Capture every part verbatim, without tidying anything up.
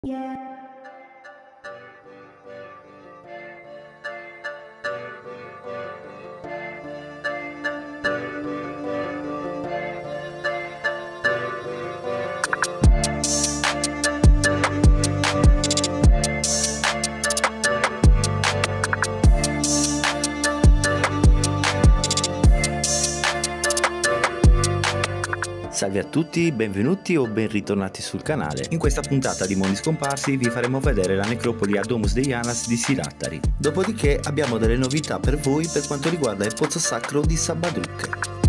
Salve a tutti, benvenuti o ben ritornati sul canale. In questa puntata di Mondi Scomparsi vi faremo vedere la necropoli a Domus de Janas di Sirattari. Dopodiché abbiamo delle novità per voi per quanto riguarda il pozzo sacro di Sabadrukke.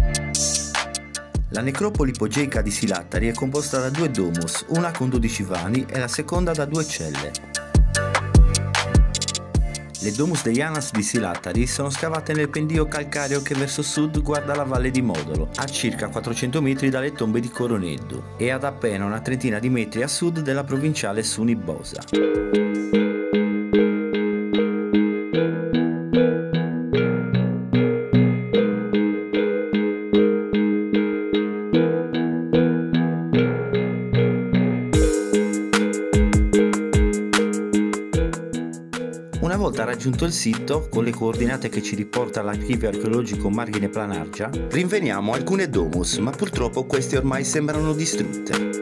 La necropoli ipogeica di Sirattari è composta da due domus, una con dodici vani e la seconda da due celle. Le Domus de Janas di Sirattari sono scavate nel pendio calcareo che verso sud guarda la valle di Modolo, a circa quattrocento metri dalle tombe di Coroneddu e ad appena una trentina di metri a sud della provinciale Sunibosa. Una volta raggiunto il sito, con le coordinate che ci riporta all'archivio archeologico Marghine Planargia, rinveniamo alcune domus, ma purtroppo queste ormai sembrano distrutte.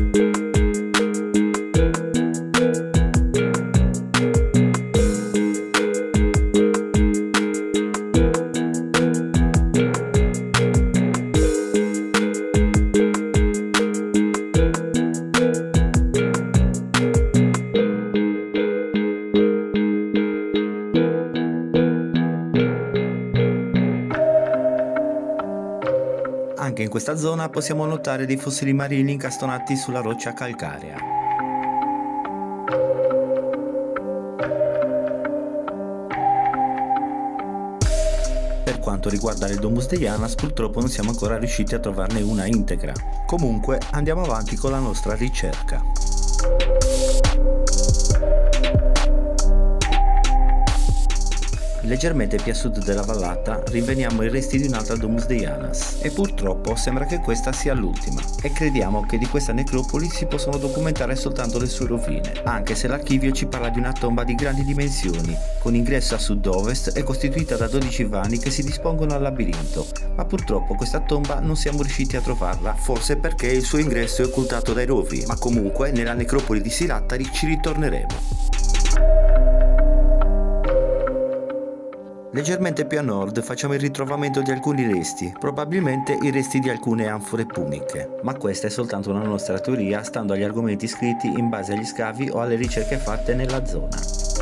Anche in questa zona possiamo notare dei fossili marini incastonati sulla roccia calcarea. Per quanto riguarda le Domus de Janas, purtroppo non siamo ancora riusciti a trovarne una integra. Comunque andiamo avanti con la nostra ricerca. Leggermente più a sud della vallata rinveniamo i resti di un'altra Domus de Janas e purtroppo sembra che questa sia l'ultima e crediamo che di questa necropoli si possono documentare soltanto le sue rovine, anche se l'archivio ci parla di una tomba di grandi dimensioni con ingresso a sud-ovest e costituita da dodici vani che si dispongono al labirinto, ma purtroppo questa tomba non siamo riusciti a trovarla, forse perché il suo ingresso è occultato dai rovi, ma comunque nella necropoli di Sirattari ci ritorneremo. Leggermente più a nord facciamo il ritrovamento di alcuni resti, probabilmente i resti di alcune anfore puniche, ma questa è soltanto una nostra teoria stando agli argomenti scritti in base agli scavi o alle ricerche fatte nella zona.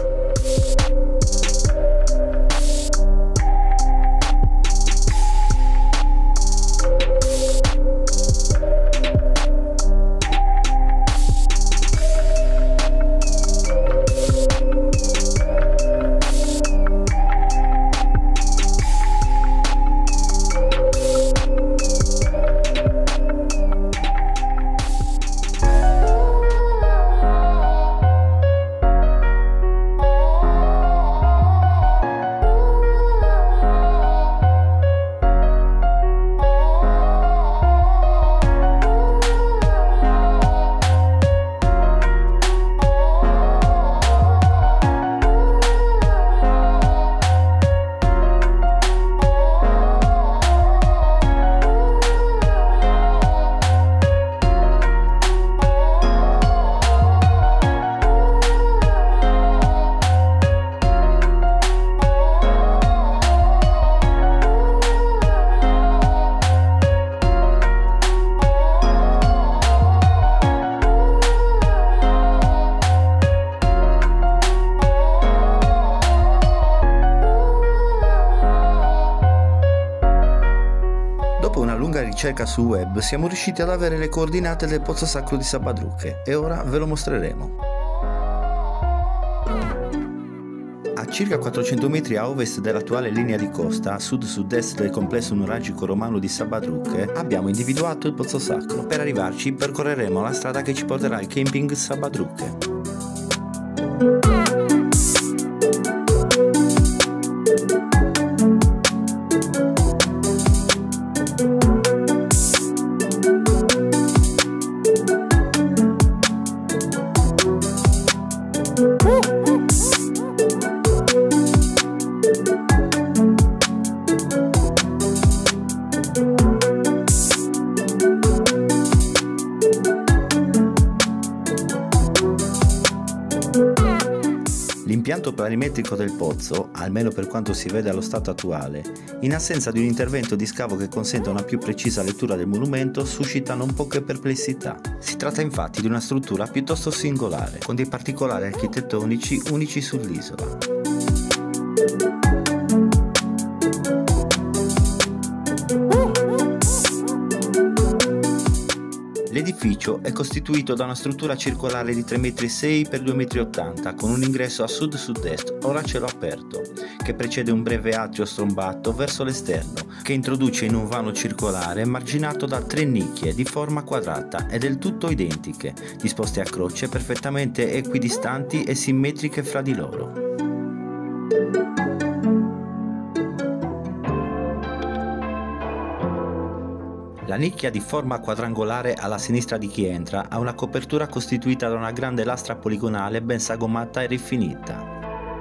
Ricerca sul web siamo riusciti ad avere le coordinate del pozzo sacro di Sabadrukke e ora ve lo mostreremo. A circa quattrocento metri a ovest dell'attuale linea di costa, a sud-sud-est del complesso nuragico romano di Sabadrukke, abbiamo individuato il pozzo sacro. Per arrivarci percorreremo la strada che ci porterà al camping Sabadrukke. L'impianto planimetrico del pozzo, almeno per quanto si vede allo stato attuale, in assenza di un intervento di scavo che consenta una più precisa lettura del monumento, suscita non poche perplessità. Si tratta infatti di una struttura piuttosto singolare, con dei particolari architettonici unici sull'isola. L'edificio è costituito da una struttura circolare di tre virgola sei metri per due virgola ottanta metri, con un ingresso a sud-sud-est, ora a cielo aperto, che precede un breve atrio strombato verso l'esterno, che introduce in un vano circolare marginato da tre nicchie di forma quadrata e del tutto identiche, disposte a croce perfettamente equidistanti e simmetriche fra di loro. La nicchia di forma quadrangolare alla sinistra di chi entra ha una copertura costituita da una grande lastra poligonale ben sagomata e rifinita.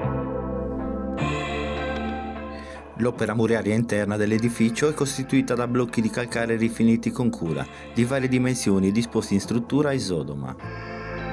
L'opera muraria interna dell'edificio è costituita da blocchi di calcare rifiniti con cura, di varie dimensioni disposti in struttura isodoma.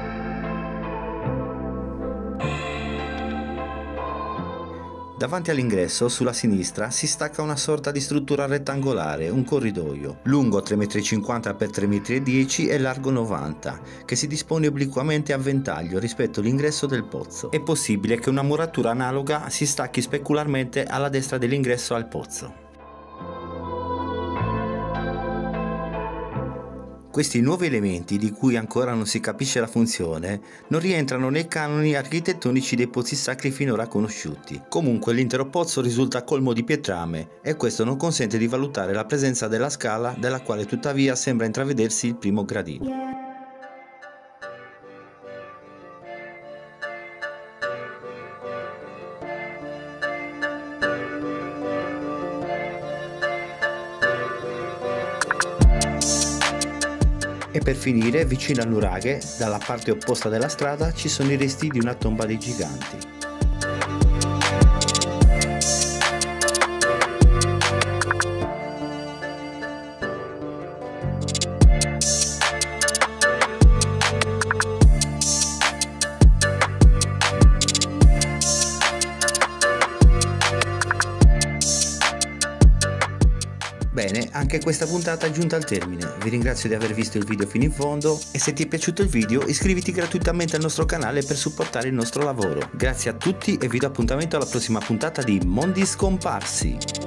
Davanti all'ingresso, sulla sinistra, si stacca una sorta di struttura rettangolare, un corridoio, lungo tre virgola cinquanta metri per tre virgola dieci metri e largo novanta metri, che si dispone obliquamente a ventaglio rispetto all'ingresso del pozzo. È possibile che una muratura analoga si stacchi specularmente alla destra dell'ingresso al pozzo. Questi nuovi elementi, di cui ancora non si capisce la funzione, non rientrano nei canoni architettonici dei pozzi sacri finora conosciuti. Comunque l'intero pozzo risulta colmo di pietrame e questo non consente di valutare la presenza della scala, della quale tuttavia sembra intravedersi il primo gradino. E per finire, vicino al nuraghe, dalla parte opposta della strada, ci sono i resti di una tomba dei giganti. Bene, anche questa puntata è giunta al termine, vi ringrazio di aver visto il video fino in fondo e se ti è piaciuto il video iscriviti gratuitamente al nostro canale per supportare il nostro lavoro. Grazie a tutti e vi do appuntamento alla prossima puntata di Mondi Scomparsi!